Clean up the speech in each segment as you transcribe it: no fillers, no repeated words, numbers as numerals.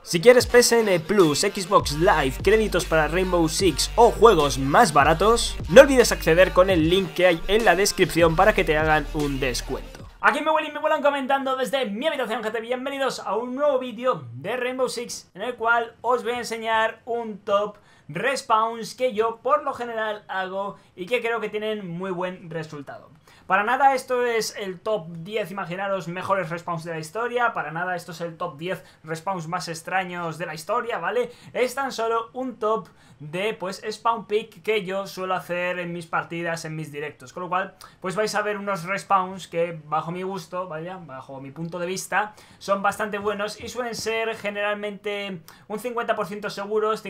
Si quieres PSN Plus, Xbox Live, créditos para Rainbow Six o juegos más baratos, no olvides acceder con el link que hay en la descripción para que te hagan un descuento. Aquí me vuelan comentando desde mi habitación, gente. Bienvenidos a un nuevo vídeo de Rainbow Six en el cual os voy a enseñar un top respawns que yo por lo general hago y que creo que tienen muy buen resultado. Para nada esto es el top 10, imaginaros, mejores respawns de la historia. Para nada esto es el top 10 respawns más extraños de la historia, ¿vale? Es tan solo un top de, pues, spawn pick que yo suelo hacer en mis partidas, en mis directos. Con lo cual, pues vais a ver unos respawns que, bajo mi gusto, vaya, bajo mi punto de vista, son bastante buenos y suelen ser generalmente un 50% seguros,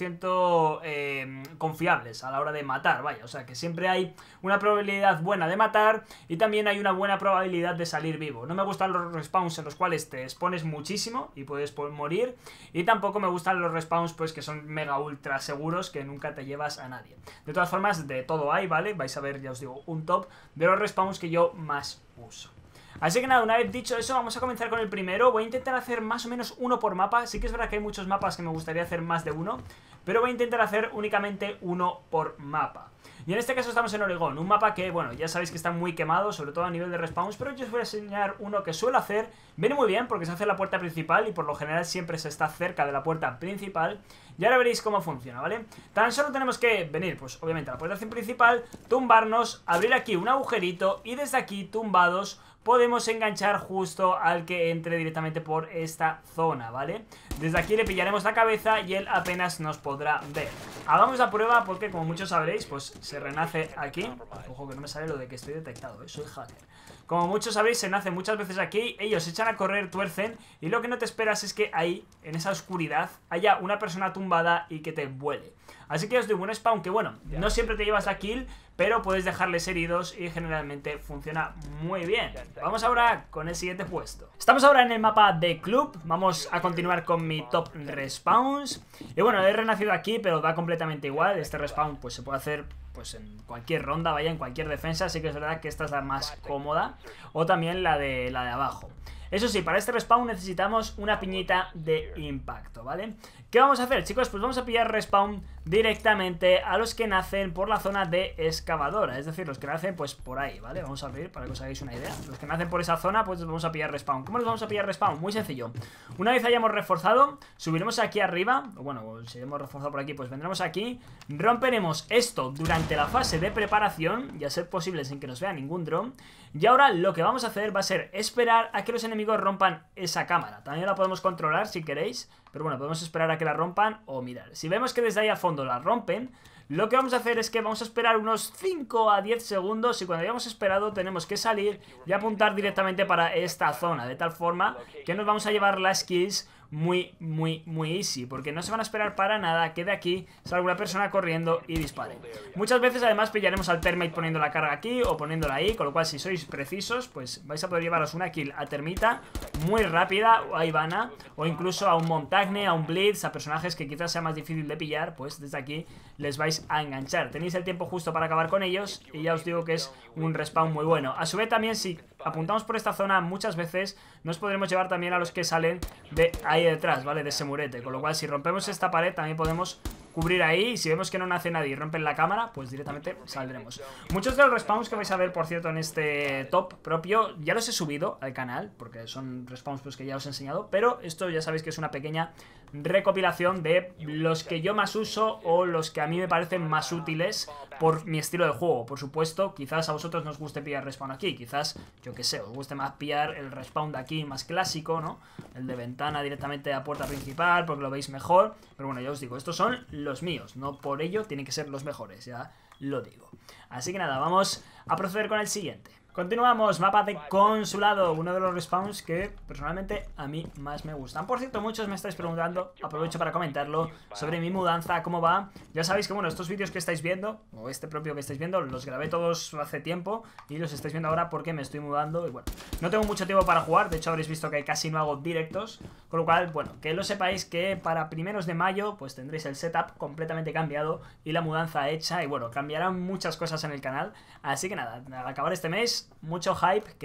50% confiables a la hora de matar, vaya. O sea, que siempre hay una probabilidad buena de matar y también hay una buena probabilidad de salir vivo. No me gustan los respawns en los cuales te expones muchísimo y puedes morir, y tampoco me gustan los respawns pues que son mega ultra seguros que nunca te llevas a nadie. De todas formas, de todo hay, ¿vale? Vais a ver, ya os digo, un top de los respawns que yo más uso. Así que nada, una vez dicho eso, vamos a comenzar con el primero. Voy a intentar hacer más o menos uno por mapa. Sí que es verdad que hay muchos mapas que me gustaría hacer más de uno, pero voy a intentar hacer únicamente uno por mapa. Y en este caso estamos en Oregón, un mapa que, bueno, ya sabéis que está muy quemado, sobre todo a nivel de respawns, pero yo os voy a enseñar uno que suelo hacer. Viene muy bien porque se hace en la puerta principal y por lo general siempre se está cerca de la puerta principal. Y ahora veréis cómo funciona, ¿vale? Tan solo tenemos que venir, pues obviamente a la puerta principal, tumbarnos, abrir aquí un agujerito y desde aquí, tumbados, podemos enganchar justo al que entre directamente por esta zona, ¿vale? Desde aquí le pillaremos la cabeza y él apenas nos podrá ver. Hagamos la prueba porque, como muchos sabréis, pues se renace aquí. Ojo que no me sale lo de que estoy detectado, soy hacker. Como muchos sabréis, se nace muchas veces aquí, ellos se echan a correr, tuercen, y lo que no te esperas es que ahí, en esa oscuridad, haya una persona tumbada y que te vuele. Así que os digo, un spawn que, bueno, no siempre te llevas la kill, pero puedes dejarles heridos y generalmente funciona muy bien. Vamos ahora con el siguiente puesto. Estamos ahora en el mapa de club, vamos a continuar con mi top respawns. Y bueno, he renacido aquí, pero da completamente igual. Este respawn pues se puede hacer pues en cualquier ronda, vaya, en cualquier defensa. Así que es verdad que esta es la más cómoda, o también la de abajo. Eso sí, para este respawn necesitamos una piñita de impacto, ¿vale? ¿Qué vamos a hacer, chicos? Pues vamos a pillar respawn directamente a los que nacen por la zona de excavadora. Es decir, los que nacen pues por ahí, ¿vale? Vamos a abrir para que os hagáis una idea. Los que nacen por esa zona pues vamos a pillar respawn. ¿Cómo los vamos a pillar respawn? Muy sencillo. Una vez hayamos reforzado, subiremos aquí arriba. Bueno, si hemos reforzado por aquí pues vendremos aquí. Romperemos esto durante la fase de preparación, y a ser posible sin que nos vea ningún dron. Y ahora lo que vamos a hacer va a ser esperar a que los enemigos rompan esa cámara. También la podemos controlar si queréis, pero bueno, podemos esperar a que la rompan o mirar. Si vemos que desde ahí al fondo la rompen, lo que vamos a hacer es que vamos a esperar unos 5 a 10 segundos y cuando hayamos esperado tenemos que salir y apuntar directamente para esta zona, de tal forma que nos vamos a llevar las kills muy easy, porque no se van a esperar para nada que de aquí salga una persona corriendo y dispare. Muchas veces además pillaremos al termite poniendo la carga aquí o poniéndola ahí, con lo cual si sois precisos pues vais a poder llevaros una kill a termita muy rápida, o a Ivana, o incluso a un Montagne, a un Blitz, a personajes que quizás sea más difícil de pillar. Pues desde aquí les vais a enganchar, tenéis el tiempo justo para acabar con ellos y ya os digo que es un respawn muy bueno. A su vez también, si apuntamos por esta zona, muchas veces nos podremos llevar también a los que salen de ahí detrás, ¿vale? De ese murete, con lo cual si rompemos esta pared también podemos cubrir ahí, y si vemos que no nace nadie y rompen la cámara, pues directamente saldremos. Muchos de los respawns que vais a ver, por cierto, en este top propio, ya los he subido al canal, porque son respawns pues que ya os he enseñado, pero esto ya sabéis que es una pequeña recopilación de los que yo más uso o los que a mí me parecen más útiles por mi estilo de juego. Por supuesto, quizás a vosotros no os guste pillar respawn aquí, quizás, yo que sé, os guste más pillar el respawn de aquí más clásico, ¿no? El de ventana directamente a puerta principal, porque lo veis mejor. Pero bueno, ya os digo, estos son los míos, no por ello tienen que ser los mejores, ya lo digo. Así que nada, vamos a proceder con el siguiente. Continuamos, mapa de consulado, uno de los respawns que personalmente a mí más me gustan. Por cierto, muchos me estáis preguntando, aprovecho para comentarlo, sobre mi mudanza, cómo va. Ya sabéis que bueno, estos vídeos que estáis viendo, o este propio que estáis viendo, los grabé todos hace tiempo y los estáis viendo ahora porque me estoy mudando. Y bueno, no tengo mucho tiempo para jugar, de hecho habréis visto que casi no hago directos, con lo cual, bueno, que lo sepáis que para primeros de mayo pues tendréis el setup completamente cambiado y la mudanza hecha. Y bueno, cambiarán muchas cosas en el canal, así que nada, al acabar este mes mucho hype que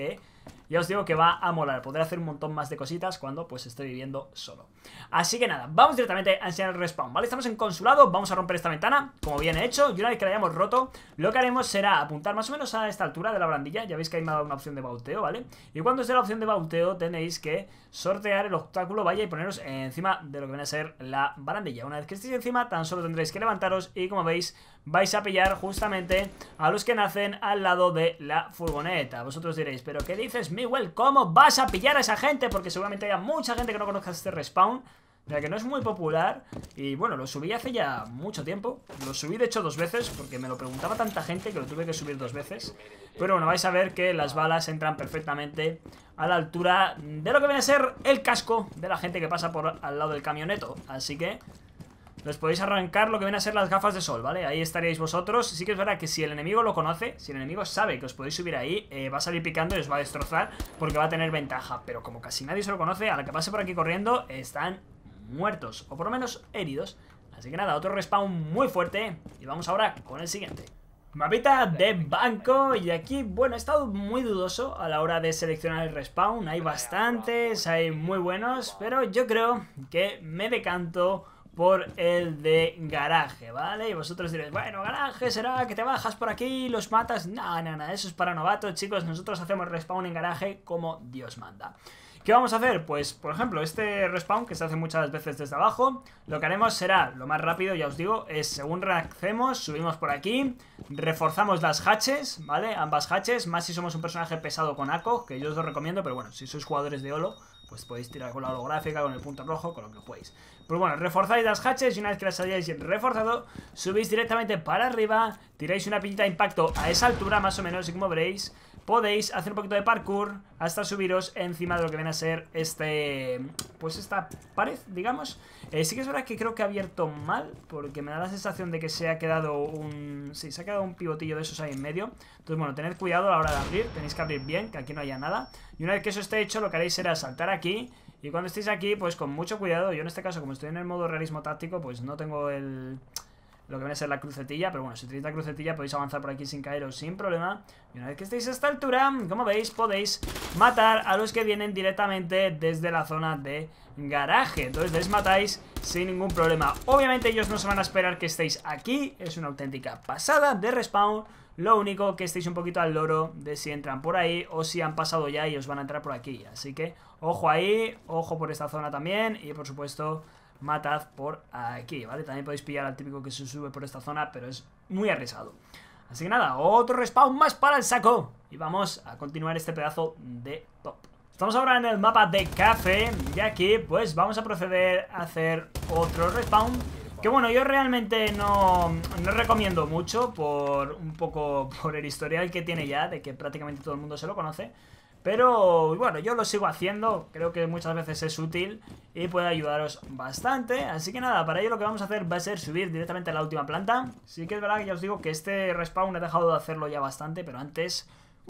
ya os digo que va a molar. Podré hacer un montón más de cositas cuando pues estoy viviendo solo. Así que nada, vamos directamente a enseñar el respawn, ¿vale? Estamos en consulado, vamos a romper esta ventana, como bien he hecho. Y una vez que la hayamos roto, lo que haremos será apuntar más o menos a esta altura de la barandilla. Ya veis que ahí me ha dado una opción de bauteo, ¿vale? Y cuando os dé la opción de bauteo tenéis que sortear el obstáculo, vaya, y poneros encima de lo que viene a ser la barandilla. Una vez que estéis encima, tan solo tendréis que levantaros y, como veis, vais a pillar justamente a los que nacen al lado de la furgoneta. Vosotros diréis, ¿pero qué dices, Miguel? ¿Cómo vas a pillar a esa gente? Porque seguramente haya mucha gente que no conozca este respawn, ya que no es muy popular. Y bueno, lo subí hace ya mucho tiempo. Lo subí de hecho 2 veces, porque me lo preguntaba tanta gente que lo tuve que subir 2 veces. Pero bueno, vais a ver que las balas entran perfectamente a la altura de lo que viene a ser el casco de la gente que pasa por al lado del camioneto. Así que les podéis arrancar lo que viene a ser las gafas de sol, ¿vale? Ahí estaríais vosotros. Sí que es verdad que si el enemigo lo conoce, si el enemigo sabe que os podéis subir ahí, va a salir picando y os va a destrozar, porque va a tener ventaja. Pero como casi nadie se lo conoce, a la que pase por aquí corriendo, están muertos, o por lo menos heridos. Así que nada, otro respawn muy fuerte. Y vamos ahora con el siguiente. Mapita de banco. Y aquí, bueno, he estado muy dudoso a la hora de seleccionar el respawn. Hay bastantes, hay muy buenos, pero yo creo que me decanto por el de garaje, ¿vale? Y vosotros diréis, bueno, garaje será que te bajas por aquí y los matas. No, no, no, eso es para novatos, chicos. Nosotros hacemos respawn en garaje como Dios manda. ¿Qué vamos a hacer? Pues, por ejemplo, este respawn que se hace muchas veces desde abajo, lo que haremos será, lo más rápido, ya os digo, es según reaccemos, subimos por aquí, reforzamos las hatches, ¿vale? Ambas hatches, más si somos un personaje pesado con ACO, que yo os lo recomiendo, pero bueno, si sois jugadores de Olo, pues podéis tirar con la holográfica, con el punto rojo, con lo que juguéis. Pues bueno, reforzáis las hatches y una vez que las hayáis reforzado, subís directamente para arriba, tiráis una piñita de impacto a esa altura más o menos y como veréis, podéis hacer un poquito de parkour hasta subiros encima de lo que viene a ser pues esta pared, digamos. Sí que es verdad que creo que ha abierto mal, porque me da la sensación de que se ha quedado sí, se ha quedado un pivotillo de esos ahí en medio. Entonces bueno, tened cuidado a la hora de abrir, tenéis que abrir bien, que aquí no haya nada. Y una vez que eso esté hecho, lo que haréis será saltar aquí. Y cuando estéis aquí, pues con mucho cuidado. Yo en este caso, como estoy en el modo realismo táctico, pues no tengo lo que viene a ser la crucetilla, pero bueno, si tenéis la crucetilla podéis avanzar por aquí sin caeros sin problema. Y una vez que estéis a esta altura, como veis, podéis matar a los que vienen directamente desde la zona de garaje. Entonces les matáis sin ningún problema. Obviamente ellos no se van a esperar que estéis aquí, es una auténtica pasada de respawn. Lo único que estéis un poquito al loro de si entran por ahí o si han pasado ya y os van a entrar por aquí. Así que ojo ahí, ojo por esta zona también y por supuesto matad por aquí, ¿vale? También podéis pillar al típico que se sube por esta zona, pero es muy arriesgado. Así que nada, otro respawn más para el saco. Y vamos a continuar este pedazo de top. Estamos ahora en el mapa de café y aquí pues vamos a proceder a hacer otro respawn. Que bueno, yo realmente no recomiendo mucho un poco por el historial que tiene ya, de que prácticamente todo el mundo se lo conoce. Pero bueno, yo lo sigo haciendo, creo que muchas veces es útil y puede ayudaros bastante. Así que nada, para ello lo que vamos a hacer va a ser subir directamente a la última planta. Sí que es verdad que ya os digo que este respawn he dejado de hacerlo ya bastante, pero antes,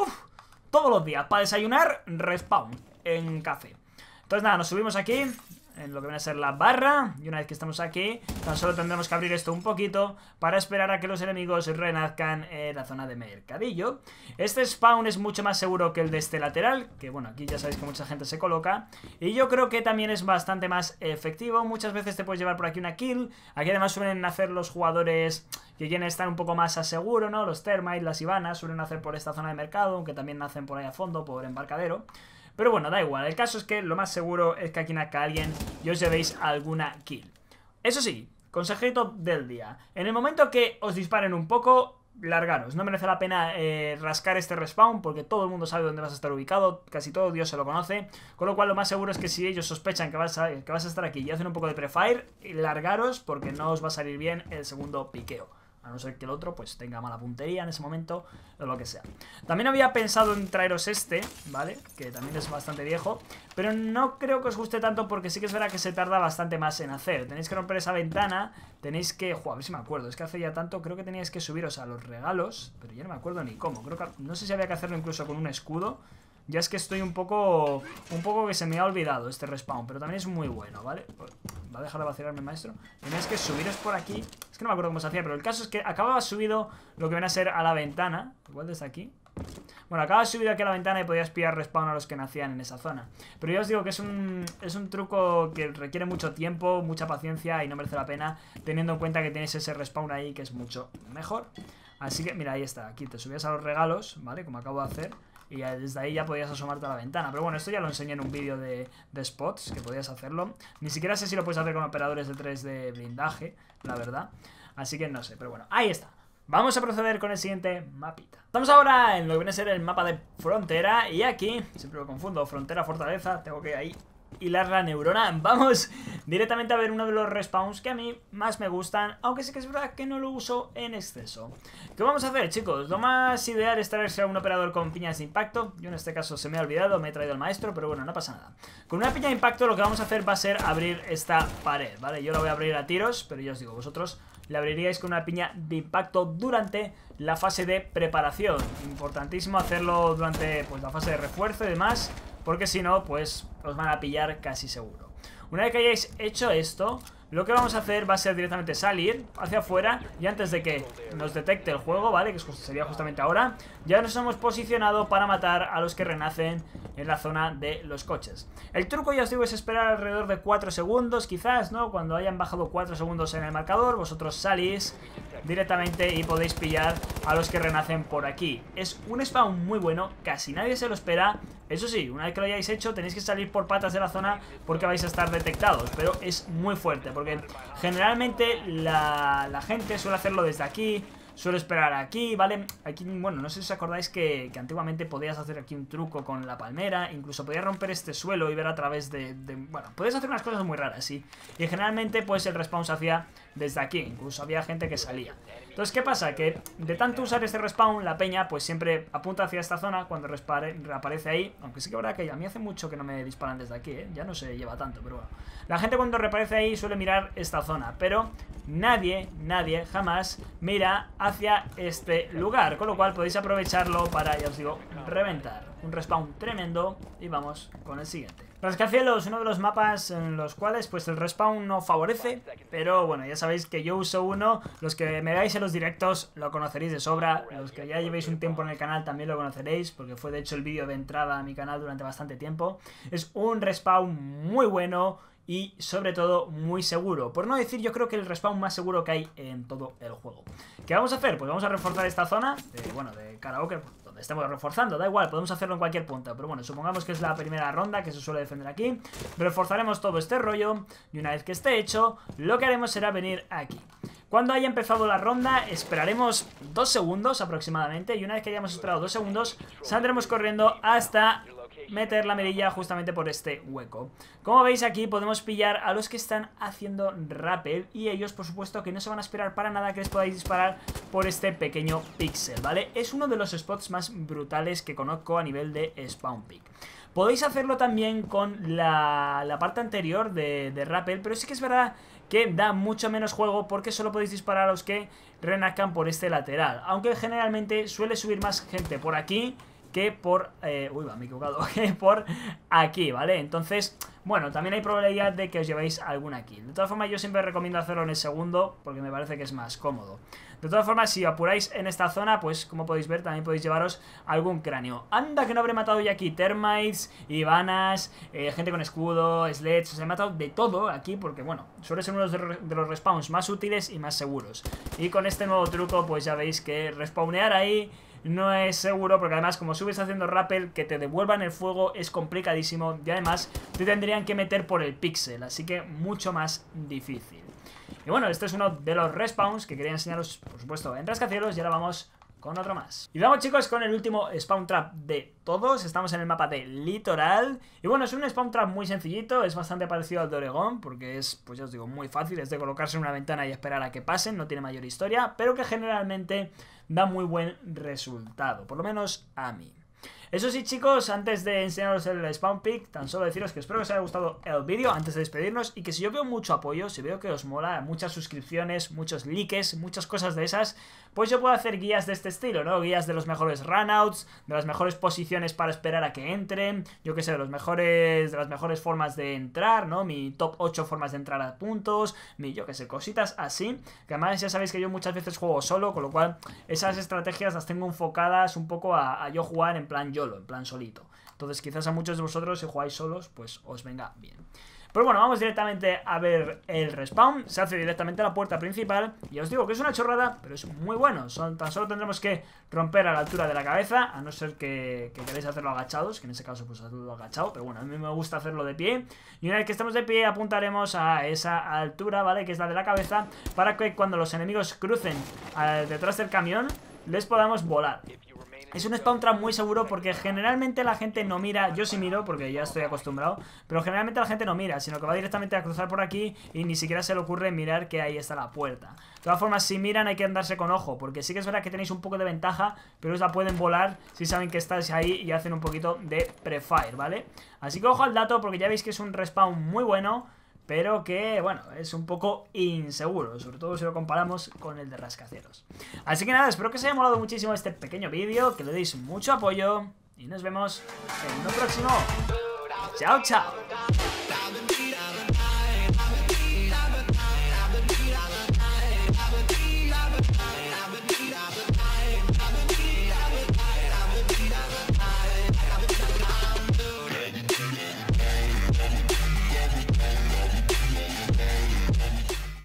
todos los días, para desayunar, respawn en café. Entonces nada, nos subimos aquí en lo que viene a ser la barra. Y una vez que estamos aquí, tan solo tendremos que abrir esto un poquito para esperar a que los enemigos renazcan en la zona de mercadillo. Este spawn es mucho más seguro que el de este lateral, que bueno, aquí ya sabéis que mucha gente se coloca. Y yo creo que también es bastante más efectivo. Muchas veces te puedes llevar por aquí una kill. Aquí además suelen hacer los jugadores que quieren estar un poco más a seguro, ¿no? Los Termites, las Ivanas suelen hacer por esta zona de mercado, aunque también nacen por ahí a fondo, por embarcadero. Pero bueno, da igual, el caso es que lo más seguro es que aquí nazca alguien y os llevéis alguna kill. Eso sí, consejito del día. En el momento que os disparen un poco, largaros. No merece la pena rascar este respawn porque todo el mundo sabe dónde vas a estar ubicado. Casi todo Dios se lo conoce. Con lo cual lo más seguro es que si ellos sospechan que vas a estar aquí y hacen un poco de prefire, largaros porque no os va a salir bien el segundo piqueo. A no ser que el otro pues tenga mala puntería en ese momento o lo que sea. También había pensado en traeros este, ¿vale? Que también es bastante viejo, pero no creo que os guste tanto porque sí que es verdad que se tarda bastante más en hacer. Tenéis que romper esa ventana, tenéis que... a ver si me acuerdo, es que hace ya tanto, creo que teníais que subiros a los regalos, pero ya no me acuerdo ni cómo. Creo que no sé si había que hacerlo incluso con un escudo. Ya es que estoy un poco que se me ha olvidado este respawn, pero también es muy bueno, ¿vale? Va a dejar de vacilarme, maestro. Tenéis que subiros por aquí. Es que no me acuerdo cómo se hacía, pero el caso es que acababa subido lo que viene a ser a la ventana. Igual desde aquí. Bueno, acaba de subir aquí a la ventana y podías pillar respawn a los que nacían en esa zona. Pero ya os digo que es un truco que requiere mucho tiempo, mucha paciencia y no merece la pena, teniendo en cuenta que tienes ese respawn ahí que es mucho mejor. Así que, mira, ahí está. Aquí te subías a los regalos, ¿vale? Como acabo de hacer. Y desde ahí ya podías asomarte a la ventana. Pero bueno, esto ya lo enseñé en un vídeo de spots, que podías hacerlo. Ni siquiera sé si lo puedes hacer con operadores de 3 de blindaje, la verdad. Así que no sé, pero bueno, ahí está. Vamos a proceder con el siguiente mapita. Estamos ahora en lo que viene a ser el mapa de frontera. Y aquí, siempre lo confundo, frontera, fortaleza. Tengo que ahí hilar la neurona. Vamos directamente a ver uno de los respawns que a mí más me gustan, aunque sí que es verdad que no lo uso en exceso. ¿Qué vamos a hacer, chicos? Lo más ideal es traerse a un operador con piñas de impacto. Yo en este caso se me ha olvidado, me he traído al maestro, pero bueno, no pasa nada. Con una piña de impacto lo que vamos a hacer va a ser abrir esta pared, ¿vale? Yo la voy a abrir a tiros, pero ya os digo, vosotros la abriríais con una piña de impacto durante la fase de preparación. Importantísimo hacerlo durante pues, la fase de refuerzo y demás, porque si no, pues os van a pillar casi seguro. Una vez que hayáis hecho esto, lo que vamos a hacer va a ser directamente salir hacia afuera y antes de que nos detecte el juego, ¿vale? Que sería justamente ahora, ya nos hemos posicionado para matar a los que renacen en la zona de los coches. El truco, ya os digo, es esperar alrededor de 4 segundos, quizás, ¿no? Cuando hayan bajado 4 segundos en el marcador, vosotros salís directamente y podéis pillar a los que renacen por aquí. Es un spawn muy bueno, casi nadie se lo espera. Eso sí, una vez que lo hayáis hecho tenéis que salir por patas de la zona porque vais a estar detectados, pero es muy fuerte porque generalmente la gente suele hacerlo desde aquí, suele esperar aquí, ¿vale? Aquí, bueno, no sé si os acordáis que antiguamente podías hacer aquí un truco con la palmera, incluso podías romper este suelo y ver a través bueno, podías hacer unas cosas muy raras, sí. Y generalmente pues el respawn se hacía desde aquí, incluso había gente que salía. Entonces, ¿qué pasa? Que de tanto usar este respawn, la peña pues siempre apunta hacia esta zona cuando reaparece ahí, aunque sí que es verdad que a mí hace mucho que no me disparan desde aquí, ¿eh? Ya no se lleva tanto, pero bueno. La gente cuando reaparece ahí suele mirar esta zona, pero nadie jamás mira hacia este lugar, con lo cual podéis aprovecharlo para, ya os digo, reventar. Un respawn tremendo y vamos con el siguiente. Rascacielos, uno de los mapas en los cuales pues el respawn no favorece, pero bueno, ya sabéis que yo uso uno, los que me veáis en los directos lo conoceréis de sobra, los que ya llevéis un tiempo en el canal también lo conoceréis, porque fue de hecho el vídeo de entrada a mi canal durante bastante tiempo. Es un respawn muy bueno y sobre todo muy seguro, por no decir yo creo que el respawn más seguro que hay en todo el juego. ¿Qué vamos a hacer? Pues vamos a reforzar esta zona de karaoke, donde estemos reforzando, da igual, podemos hacerlo en cualquier punto, pero bueno, supongamos que es la primera ronda que se suele defender aquí. Reforzaremos todo este rollo y una vez que esté hecho, lo que haremos será venir aquí. Cuando haya empezado la ronda, esperaremos 2 segundos aproximadamente, y una vez que hayamos esperado 2 segundos, saldremos corriendo hasta meter la mirilla justamente por este hueco. Como veis aquí podemos pillar a los que están haciendo rappel y ellos por supuesto que no se van a esperar para nada que les podáis disparar por este pequeño píxel, ¿vale? Es uno de los spots más brutales que conozco a nivel de spawn pick. Podéis hacerlo también con la parte anterior de rappel, pero sí que es verdad que da mucho menos juego porque solo podéis disparar a los que renazcan por este lateral, aunque generalmente suele subir más gente por aquí que por... uy, va, me he equivocado. Que por aquí, ¿vale? Entonces, bueno, también hay probabilidad de que os llevéis alguna kill. De todas formas, yo siempre recomiendo hacerlo en el segundo porque me parece que es más cómodo. De todas formas, si apuráis en esta zona, pues como podéis ver, también podéis llevaros algún cráneo. Anda que no habré matado ya aquí termites, ibanas, gente con escudo, sledge. Os he matado de todo aquí porque, bueno, suele ser uno de los respawns más útiles y más seguros. Y con este nuevo truco, pues ya veis que respawnear ahí no es seguro, porque además como subes haciendo rappel, que te devuelvan el fuego es complicadísimo y además te tendrían que meter por el píxel, así que mucho más difícil. Y bueno, este es uno de los respawns que quería enseñaros, por supuesto, en rascacielos, y ahora vamos con otro más. Y vamos, chicos, con el último spawn trap de todos. Estamos en el mapa de Litoral. Y bueno, es un spawn trap muy sencillito. Es bastante parecido al de Oregón, porque es, pues ya os digo, muy fácil. Es de colocarse en una ventana y esperar a que pasen. No tiene mayor historia, pero que generalmente da muy buen resultado, por lo menos a mí. Eso sí, chicos, antes de enseñaros el spawn pick, tan solo deciros que espero que os haya gustado el vídeo antes de despedirnos y que si yo veo mucho apoyo, si veo que os mola, muchas suscripciones, muchos likes, muchas cosas de esas, pues yo puedo hacer guías de este estilo, ¿no? Guías de los mejores runouts, de las mejores posiciones para esperar a que entren, yo que sé, de las mejores formas de entrar, ¿no? Mi top 8 formas de entrar a puntos, yo que sé, cositas así, que además ya sabéis que yo muchas veces juego solo, con lo cual esas estrategias las tengo enfocadas un poco a yo jugar en plan YOLO, en plan solito. Entonces quizás a muchos de vosotros si jugáis solos pues os venga bien. Pero bueno, vamos directamente a ver el respawn. Se hace directamente a la puerta principal. Y os digo que es una chorrada, pero es muy bueno. Tan solo tendremos que romper a la altura de la cabeza, a no ser que queréis hacerlo agachados, que en ese caso pues hacerlo agachado. Pero bueno, a mí me gusta hacerlo de pie. Y una vez que estemos de pie apuntaremos a esa altura, ¿vale? Que es la de la cabeza, para que cuando los enemigos crucen detrás del camión les podamos volar. Es un spawn trap muy seguro porque generalmente la gente no mira. Yo sí miro porque ya estoy acostumbrado, pero generalmente la gente no mira, sino que va directamente a cruzar por aquí y ni siquiera se le ocurre mirar que ahí está la puerta. De todas formas, si miran hay que andarse con ojo, porque sí que es verdad que tenéis un poco de ventaja, pero os la pueden volar si saben que estáis ahí y hacen un poquito de prefire, ¿vale? Así que ojo al dato porque ya veis que es un respawn muy bueno, pero que, bueno, es un poco inseguro, sobre todo si lo comparamos con el de rascacielos. Así que nada, espero que os haya molado muchísimo este pequeño vídeo, que le deis mucho apoyo y nos vemos en un próximo. ¡Chao, chao!